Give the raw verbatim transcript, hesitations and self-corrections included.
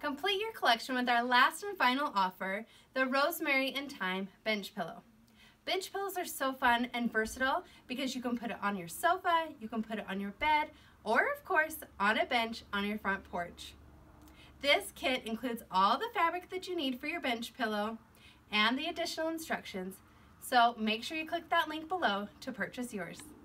Complete your collection with our last and final offer, the Rosemary and Thyme bench pillow. Bench pillows are so fun and versatile because you can put it on your sofa, you can put it on your bed, or of course on a bench on your front porch. This kit includes all the fabric that you need for your bench pillow and the additional instructions, so make sure you click that link below to purchase yours.